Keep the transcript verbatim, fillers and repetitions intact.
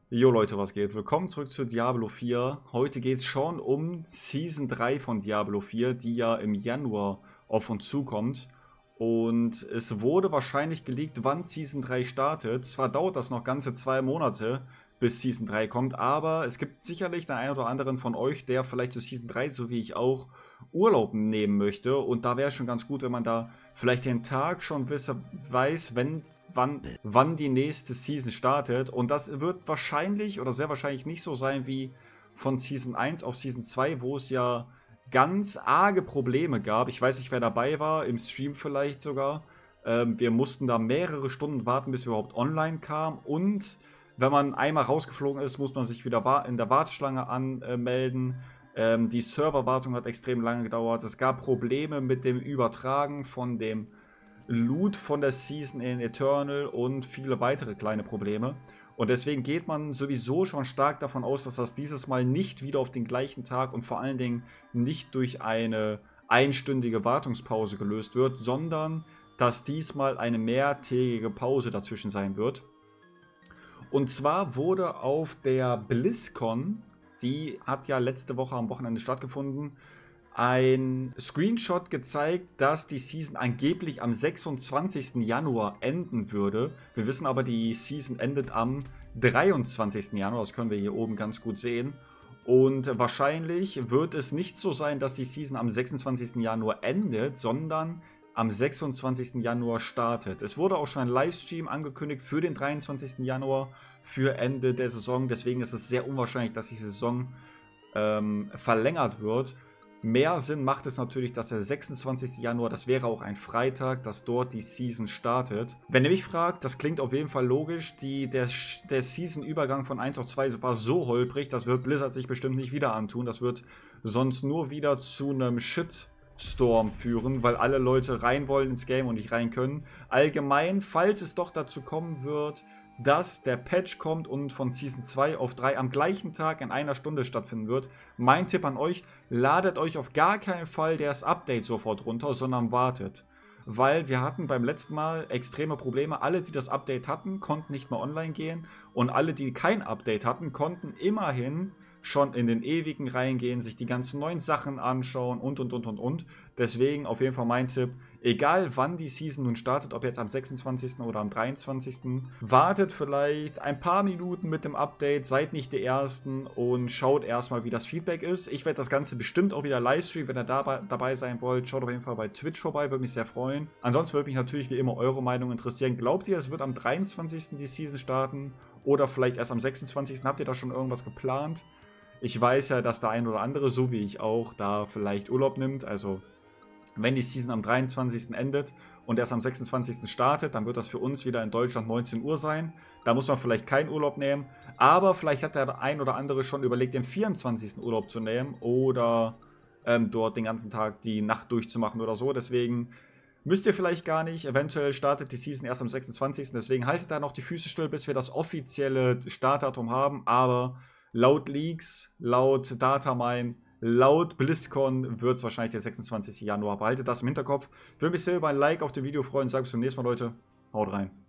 Jo Leute, was geht? Willkommen zurück zu Diablo vier. Heute geht es schon um Season drei von Diablo vier, die ja im Januar auf uns zukommt. Und es wurde wahrscheinlich geleakt, wann Season drei startet. Zwar dauert das noch ganze zwei Monate, bis Season drei kommt, aber es gibt sicherlich den einen oder anderen von euch, der vielleicht zu Season drei, so wie ich auch, Urlaub nehmen möchte. Und da wäre es schon ganz gut, wenn man da vielleicht den Tag schon wisse, weiß, wenn wann, wann die nächste Season startet. Und das wird wahrscheinlich oder sehr wahrscheinlich nicht so sein wie von Season eins auf Season zwei, wo es ja ganz arge Probleme gab. Ich weiß nicht, wer dabei war, im Stream vielleicht sogar. Ähm, wir mussten da mehrere Stunden warten, bis wir überhaupt online kamen. Und wenn man einmal rausgeflogen ist, muss man sich wieder in der Warteschlange anmelden. Ähm, die Serverwartung hat extrem lange gedauert. Es gab Probleme mit dem Übertragen von dem Loot von der Season in Eternal und viele weitere kleine Probleme. Und deswegen geht man sowieso schon stark davon aus, dass das dieses Mal nicht wieder auf den gleichen Tag und vor allen Dingen nicht durch eine einstündige Wartungspause gelöst wird, sondern dass diesmal eine mehrtägige Pause dazwischen sein wird. Und zwar wurde auf der BlizzCon, die hat ja letzte Woche am Wochenende stattgefunden, ein Screenshot gezeigt, dass die Season angeblich am sechsundzwanzigsten Januar enden würde. Wir wissen aber, die Season endet am dreiundzwanzigsten Januar. Das können wir hier oben ganz gut sehen. Und wahrscheinlich wird es nicht so sein, dass die Season am sechsundzwanzigsten Januar endet, sondern am sechsundzwanzigsten Januar startet. Es wurde auch schon ein Livestream angekündigt für den dreiundzwanzigsten Januar, für Ende der Saison. Deswegen ist es sehr unwahrscheinlich, dass die Saison ähm, verlängert wird. Mehr Sinn macht es natürlich, dass der sechsundzwanzigste Januar, das wäre auch ein Freitag, dass dort die Season startet. Wenn ihr mich fragt, das klingt auf jeden Fall logisch. Die, der der Season-Übergang von eins auf zwei war so holprig, das wird Blizzard sich bestimmt nicht wieder antun. Das wird sonst nur wieder zu einem Shitstorm führen, weil alle Leute rein wollen ins Game und nicht rein können. Allgemein, falls es doch dazu kommen wird, dass der Patch kommt und von Season zwei auf drei am gleichen Tag in einer Stunde stattfinden wird. Mein Tipp an euch, ladet euch auf gar keinen Fall das Update sofort runter, sondern wartet. Weil wir hatten beim letzten Mal extreme Probleme. Alle, die das Update hatten, konnten nicht mehr online gehen. Und alle, die kein Update hatten, konnten immerhin schon in den ewigen reingehen, sich die ganzen neuen Sachen anschauen und und und und und. Deswegen auf jeden Fall mein Tipp, egal wann die Season nun startet, ob jetzt am sechsundzwanzigsten oder am dreiundzwanzigsten wartet vielleicht ein paar Minuten mit dem Update, seid nicht die Ersten und schaut erstmal, wie das Feedback ist. Ich werde das Ganze bestimmt auch wieder livestreamen, wenn ihr dabei, dabei sein wollt. Schaut auf jeden Fall bei Twitch vorbei, würde mich sehr freuen. Ansonsten würde mich natürlich wie immer eure Meinung interessieren. Glaubt ihr, es wird am dreiundzwanzigsten die Season starten oder vielleicht erst am sechsundzwanzigsten? Habt ihr da schon irgendwas geplant? Ich weiß ja, dass der ein oder andere, so wie ich auch, da vielleicht Urlaub nimmt. Also, wenn die Season am dreiundzwanzigsten endet und erst am sechsundzwanzigsten startet, dann wird das für uns wieder in Deutschland neunzehn Uhr sein. Da muss man vielleicht keinen Urlaub nehmen. Aber vielleicht hat der ein oder andere schon überlegt, den vierundzwanzigsten Urlaub zu nehmen oder ähm, dort den ganzen Tag die Nacht durchzumachen oder so. Deswegen müsst ihr vielleicht gar nicht. Eventuell startet die Season erst am sechsundzwanzigsten Deswegen haltet da noch die Füße still, bis wir das offizielle Startdatum haben. Aber laut Leaks, laut Datamine, laut BlizzCon wird es wahrscheinlich der sechsundzwanzigste Januar. Behaltet das im Hinterkopf. Würde mich sehr über ein Like auf dem Video freuen. Sag bis zum nächsten Mal, Leute. Haut rein.